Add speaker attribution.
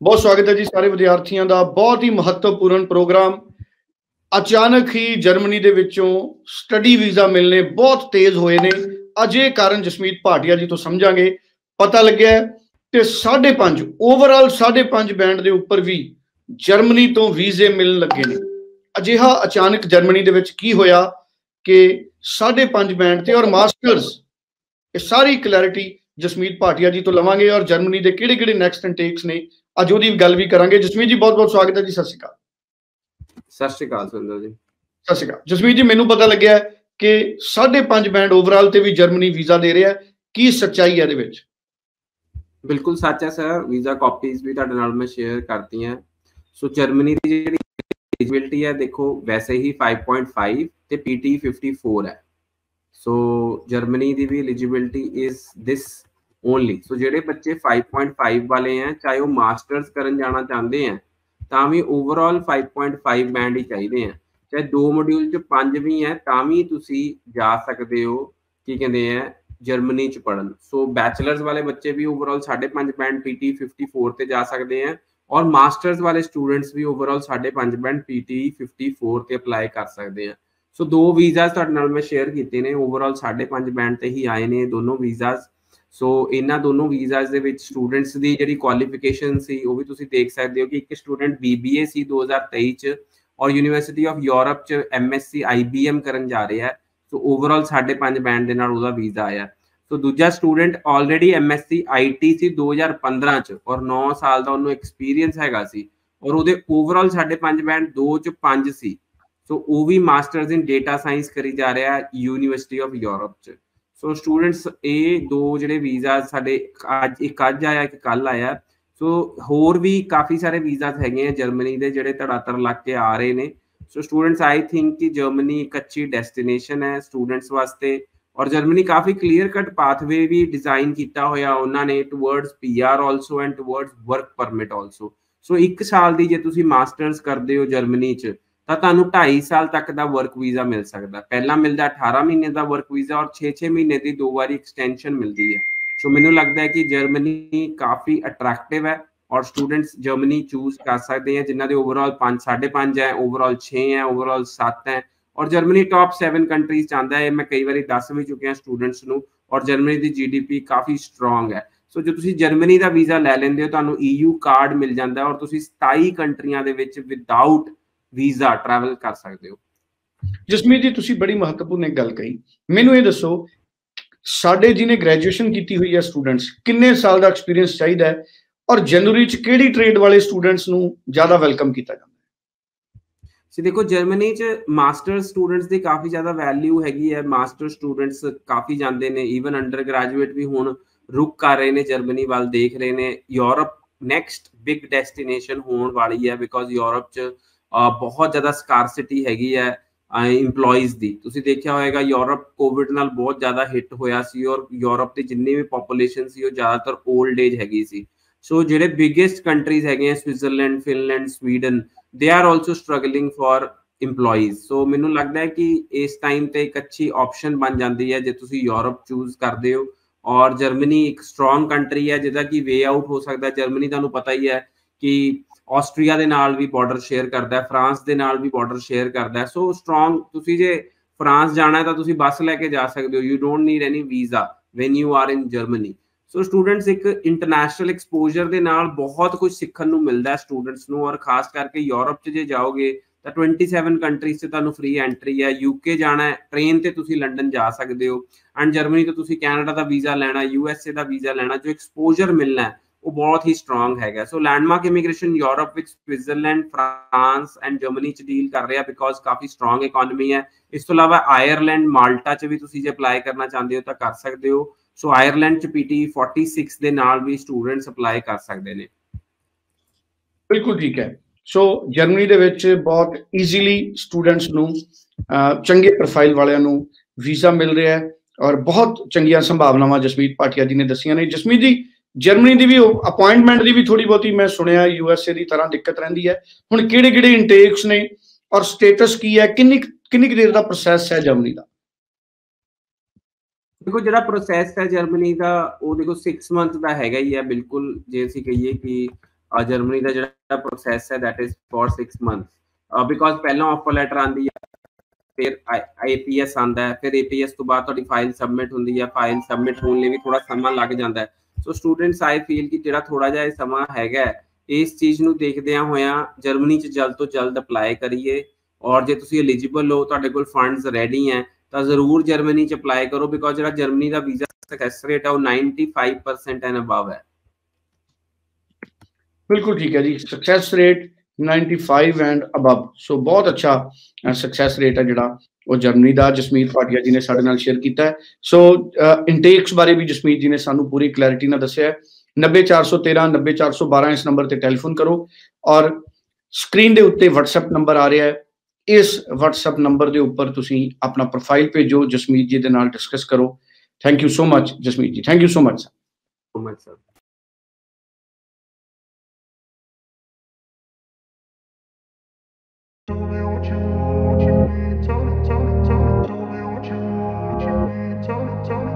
Speaker 1: बहुत स्वागत है जी सारे विद्यार्थियों का। बहुत ही महत्वपूर्ण प्रोग्राम। अचानक ही जर्मनी दे विचों स्टडी वीजा मिलने बहुत तेज होए ने। अजे कारण जसमीत भाटिया जी तो समझांगे। पता लग्या कि 5.5 ओवरऑल 5.5 बैंड के उपर भी जर्मनी तो वीजे मिलने लगे ने। अजिहा अचानक जर्मनी दे विच की होया कि 5.5 बैंड ते और मास्टर्स, ये सारी क्लैरिटी जसमीत भाटिया जी तो लवांगे और जर्मनी के किहड़े-किहड़े नैक्सट इनटेक्स ने अज उहदी गल भी करांगे। जसमीत जी बहुत बहुत स्वागत है जी। सत श्री अकाल।
Speaker 2: सत श्री अकाल सुंदर जी।
Speaker 1: सत श्री अकाल। जसमीत जी मैनू पता लग्या कि 5.5 बैंड ओवरऑल ते भी जर्मनी वीजा दे रहा है, की सच्चाई है इहदे विच?
Speaker 2: बिल्कुल सच है सर। वीजा कॉपीज भी तुहाडे नाल मैं शेयर करती हैं। सो जर्मनी की जिहड़ी एलिजिबिलिटी है देखो वैसे ही 5.5 ते पीटी 54 है। सो जर्मनी की भी eligibility is this only. So जेडे बच्चे 5.5 वाले हैं चाहे वो मास्टर्स करन जाना चाहते हैं तां भी ओवरऑल 5.5 बैंड ही चाहिए हैं। चाहे 2 मॉड्यूल च 5 भी हैं तां भी तुसी जा सकते हो की कहते हैं जर्मनी च पढ़न। सो बैचलर्स वाले बच्चे भी ओवरऑल 5.5 बैंड पीटी 54 ते जा सकते हैं और मास्टर्स वाले स्टूडेंट्स भी ओवरऑल 5.5 बैंड पीटी 54 ते अप्लाई कर सकते हैं। सो 2 वीज़ा तुहाडे नाल मैं शेयर कीते ने। ओवरऑल 5.5 बैंड ते ही आए ने दोनों वीज़ा। सो इन्हां दोनों वीज़ाज़ दे विच स्टूडेंट्स दी जिहड़ी क्वालिफिकेशन सी वो भी तुसीं देख सकते हो कि एक स्टूडेंट बीबीए सी 2023 च और यूनिवर्सिटी ऑफ यूरोप च एमएससी आईबीएम करन जा रहा है। सो ओवरऑल 5.5 बैंड दे नाल उहदा वीज़ा आया। सो दूजा स्टूडेंट ऑलरेडी एमएससी आईटी सी 2015 च और 9 साल दा उहनूं एक्सपीरियंस हैगा सी और उहदे ओवरऑल 5.5 बैंड 2 च 5 सी। सो वो भी मास्टर्स इन डेटा साइंस करी जा रहा है यूनिवर्सिटी ऑफ यूरोप च। सो स्टूडेंट्स ये 2 ਜਿਹੜੇ ਵੀਜ਼ਾ ਸਾਡੇ ਅੱਜ ਆਇਆ ਕਿ ਕੱਲ ਆਇਆ। ਸੋ ਹੋਰ ਵੀ ਕਾਫੀ ਸਾਰੇ ਵੀਜ਼ਾਸ ਹੈਗੇ ਆ ਜਰਮਨੀ ਦੇ ਜਿਹੜੇ ਧੜਾਧੜ ਲੱਗ ਕੇ ਆ ਰਹੇ ਨੇ। ਸੋ ਸਟੂਡੈਂਟਸ ਆਈ ਥਿੰਕ ਕਿ ਜਰਮਨੀ ਇੱਕ ਅੱਛੀ ਡੈਸਟੀਨੇਸ਼ਨ ਹੈ ਸਟੂਡੈਂਟਸ ਵਾਸਤੇ ਔਰ ਜਰਮਨੀ ਕਾਫੀ ਕਲੀਅਰ ਕੱਟ ਪਾਥਵੇ ਵੀ ਡਿਜ਼ਾਈਨ ਕੀਤਾ ਹੋਇਆ ਉਹਨਾਂ ਨੇ towards PR also and towards work permit also. So 1 ਸਾਲ ਦੀ ਜੇ ਤੁਸੀਂ ਮਾਸਟਰਸ ਕਰਦੇ ਹੋ ਜਰਮਨੀ 'ਚ ਤਾਂ ਤੁਹਾਨੂੰ 2.5 ਸਾਲ ਤੱਕ ਦਾ ਵਰਕ ਵੀਜ਼ਾ ਮਿਲ ਸਕਦਾ। ਪਹਿਲਾਂ ਮਿਲਦਾ 18 ਮਹੀਨੇ ਦਾ ਵਰਕ ਵੀਜ਼ਾ ਔਰ 6-6 ਮਹੀਨੇ ਦੀ 2 ਵਾਰੀ ਐਕਸਟੈਂਸ਼ਨ ਮਿਲਦੀ ਹੈ। ਸੋ ਮੈਨੂੰ ਲੱਗਦਾ ਹੈ ਕਿ ਜਰਮਨੀ ਕਾਫੀ ਅਟਰੈਕਟਿਵ ਹੈ ਔਰ ਸਟੂਡੈਂਟਸ ਜਰਮਨੀ ਚੂਜ਼ ਕਰ ਸਕਦੇ ਹੈ ਜਿਨ੍ਹਾਂ ਦੇ ਓਵਰऑल 5.5 ਹੈ, ਓਵਰऑल 6 ਹੈ, ਓਵਰऑल 7 ਹੈ ਔਰ ਜਰਮਨੀ ਟੌਪ 7 ਕੰਟਰੀਜ਼ ਚਾਹੁੰਦਾ ਹੈ। ਮੈਂ ਕਈ ਵਾਰੀ ਦੱਸ ਵੀ ਚੁੱਕਿਆ ਸਟੂਡੈਂਟਸ ਨੂੰ ਔਰ ਜਰਮਨੀ ਦੀ ਜੀਡੀਪੀ ਕਾਫੀ ਸਟਰੋਂਗ ਹੈ। ਸੋ ਜੇ ਤੁਸੀਂ ਜਰਮਨੀ ਦਾ ਵੀਜ਼ਾ ਲੈ ਲੈਂਦੇ ਹੋ ਤੁਹਾਨੂੰ ਈਯੂ ਕਾਰਡ ਮਿਲ ਜਾਂਦਾ ਔਰ ਤੁਸੀਂ 27 ਕੰਟਰੀਆਂ ਦੇ ਵਿੱਚ ਵਿਦਆਊਟ वीजा ट्रैवल कर सकते हो।
Speaker 1: जसमीत जी तुसी बड़ी महत्वपूर्ण एक गल कही। मैनू ये दसो साडे जिन्हें ग्रेजुएशन की हुई है स्टूडेंट्स किन्ने साल का एक्सपीरियंस चाहिए और जनवरी च किहड़ी ट्रेड वाले स्टूडेंट्स नू ज्यादा वेलकम किया जाता है?
Speaker 2: देखो जर्मनी च मास्टर स्टूडेंट्स की काफ़ी ज़्यादा वैल्यू हैगी है। मास्टर स्टूडेंट्स काफ़ी जाते हैं ईवन अंडर ग्रैजुएट भी हुण रुक कर रहे हैं जर्मनी वाल देख रहे हैं। यूरोप नैक्सट बिग डेस्टिनेशन होने वाली है बिकॉज यूरोप च बहुत ज़्यादा स्कारसिटी हैगी है इंप्लॉइज़ दी। तुसीं देखिया होएगा यूरोप कोविड नाल बहुत ज़्यादा हिट होया सी और यूरोप की जिन्नी भी पॉपुलेशन सी वो ज़्यादातर ओल्ड एज हैगी सी। सो जिहड़े बिगेस्ट कंट्रीज हैगे हैं Switzerland, Finland, Sweden they are also struggling for employees. So मैनूं लगदा है कि इस टाइम ते एक अच्छी ऑप्शन बन जाती है जे तुसीं यूरोप चूज करते हो और जर्मनी एक स्ट्रॉन्ग कंट्री है जिहदा कि वे आउट हो सकता है। जर्मनी तुहानूं पता ही है कि ਆਸਟਰੀਆ ਦੇ ਨਾਲ ਵੀ ਬਾਰਡਰ ਸ਼ੇਅਰ ਕਰਦਾ ਹੈ, ਫਰਾਂਸ ਦੇ ਨਾਲ ਵੀ ਬਾਰਡਰ ਸ਼ੇਅਰ ਕਰਦਾ ਹੈ। ਸੋ ਸਟਰੋਂਗ ਤੁਸੀਂ ਜੇ ਫਰਾਂਸ ਜਾਣਾ ਹੈ ਤਾਂ ਤੁਸੀਂ ਬੱਸ ਲੈ ਕੇ ਜਾ ਸਕਦੇ ਹੋ। You don't need any visa when you are in Germany. So students ਇੱਕ ਇੰਟਰਨੈਸ਼ਨਲ ਐਕਸਪੋਜ਼ਰ ਦੇ ਨਾਲ ਬਹੁਤ ਕੁਝ ਸਿੱਖਣ ਨੂੰ ਮਿਲਦਾ ਹੈ ਸਟੂਡੈਂਟਸ ਨੂੰ ਔਰ ਖਾਸ ਕਰਕੇ ਯੂਰਪ 'ਚ ਜੇ ਜਾਓਗੇ ਤਾਂ 27 ਕੰਟਰੀਜ਼ 'ਚ ਤੁਹਾਨੂੰ ਫ੍ਰੀ ਐਂਟਰੀ ਹੈ। ਯੂਕੇ ਜਾਣਾ ਹੈ ਟ੍ਰੇਨ ਤੇ ਤੁਸੀਂ ਲੰਡਨ ਜਾ ਸਕਦੇ ਹੋ ਐਂਡ ਜਰਮਨੀ ਤੋਂ ਤੁਸੀਂ ਕੈਨੇਡਾ ਦਾ ਵੀਜ਼ਾ ਲੈਣਾ, ਯੂਐਸਏ ਦਾ ਵੀਜ਼ਾ ਲੈਣਾ, ਜੋ ਐਕਸਪੋਜ਼ਰ ਮਿਲਣਾ ਹੈ वो बहुत ही स्ट्रॉन्ग हैगा। सो लैंडमार्क इमीग्रेशन यूरोप विच स्विट्जरलैंड, फ्रांस एंड जर्मनी च डील कर रहा बिकॉज काफ़ी स्ट्रॉन्ग इकोनॉमी है। इस तो इलावा आयरलैंड, माल्टा च भी तुसीं जे अप्लाई करना चाहते हो तो कर सकते हो। सो आयरलैंड च पीटी 46 दे नाल भी स्टूडेंट्स अप्लाई कर सकते हैं।
Speaker 1: बिल्कुल ठीक है। सो जर्मनी दे विच बहुत ईजीली स्टूडेंट्स नूं चंगे प्रोफाइल वालियां नूं वीज़ा मिल रहा है और बहुत चंगियां संभावनावां जसमीत भाटिया जी ने दसियां ने। जसमीत जी जर्मनी की भी अपॉइंटमेंट की भी थोड़ी बहुत मैं सुनिया यूएसए की तरह दिक्कत रही है। हुण किहड़े-किहड़े इंटेक्स ने और स्टेटस की है, किन्नी देर का प्रोसैस है जर्मनी का?
Speaker 2: देखो जिहड़ा प्रोसैस है जर्मनी का वो देखो 6 मंथ का हैगा ही है। बिल्कुल जे असीं कहिए कि ਜਰਮਨੀ ਦਾ ਜਿਹੜਾ ਪ੍ਰੋਸੈਸ ਹੈ that is for 6 months because ਪਹਿਲਾਂ ਆਫਰ ਲੈਟਰ ਆਂਦੀ ਹੈ, ਫਿਰ APS ਆਂਦਾ ਹੈ, ਫਿਰ APS ਤੋਂ ਬਾਅਦ ਤੁਹਾਡੀ ਫਾਈਲ ਸਬਮਿਟ ਹੁੰਦੀ ਹੈ, ਫਾਈਲ ਸਬਮਿਟ ਹੋਣ ਲਈ ਵੀ ਥੋੜਾ ਸਮਾਂ ਲੱਗ ਜਾਂਦਾ ਹੈ। ਸੋ ਸਟੂਡੈਂਟਸ ਆਈ ਫੀਲ ਕਿ ਜਿਹੜਾ ਥੋੜਾ ਜਿਹਾ ਇਹ ਸਮਾਂ ਹੈਗਾ ਇਸ ਚੀਜ਼ ਨੂੰ ਦੇਖਦਿਆਂ ਹੋਇਆਂ ਜਰਮਨੀ 'ਚ ਜਲਦ ਤੋਂ ਜਲਦ ਅਪਲਾਈ ਕਰੀਏ, ਔਰ ਜੇ ਤੁਸੀਂ ਐਲੀਜੀਬਲ ਹੋ, ਤੁਹਾਡੇ ਕੋਲ ਫੰਡਸ ਰੈਡੀ ਹੈ ਤਾਂ ਜ਼ਰੂਰ ਜਰਮਨੀ 'ਚ ਅਪਲਾਈ ਕਰੋ ਬਿਕੋਜ਼ ਜਿਹੜਾ ਜਰਮਨੀ ਦਾ ਵੀਜ਼ਾ ਸਕਸੈਸ ਰੇਟ ਹੈ ਉਹ 95% ਐਂਡ ਅਬਵ ਹੈ।
Speaker 1: ਬਿਲਕੁਲ ਠੀਕ ਹੈ ਜੀ, success rate 95 and above, so ਬਹੁਤ ਅੱਛਾ ਸਕਸੈਸ ਰੇਟ ਹੈ ਜਿਹੜਾ ਉਹ ਜਰਮਨੀ ਦਾ। ਜਸਮੀਤ ਭਾਟੀਆ ਜੀ ਨੇ ਸਾਡੇ ਨਾਲ ਸ਼ੇਅਰ ਕੀਤਾ ਹੈ। ਸੋ ਇਨਟੇਕਸ ਬਾਰੇ ਵੀ ਜਸਮੀਤ ਜੀ ਨੇ ਸਾਨੂੰ ਪੂਰੀ ਕਲੈਰਿਟੀ ਨਾਲ ਦੱਸਿਆ ਹੈ। 90413 90412 ਇਸ ਨੰਬਰ ਤੇ ਟੈਲੀਫੋਨ ਕਰੋ, ਔਰ ਸਕਰੀਨ ਦੇ ਉੱਤੇ WhatsApp ਨੰਬਰ ਆ ਰਿਹਾ ਹੈ, ਇਸ WhatsApp ਨੰਬਰ ਦੇ ਉੱਪਰ ਤੁਸੀਂ ਆਪਣਾ ਪ੍ਰੋਫਾਈਲ ਭੇਜੋ, ਜਸਮੀਤ ਜੀ ਦੇ ਨਾਲ ਡਿਸਕਸ ਕਰੋ। Thank you so much Jasmeet ji, thank you so much
Speaker 2: sir.
Speaker 3: Tell me what you need, tell me, tell me, tell me, tell me what you need, tell me, tell me.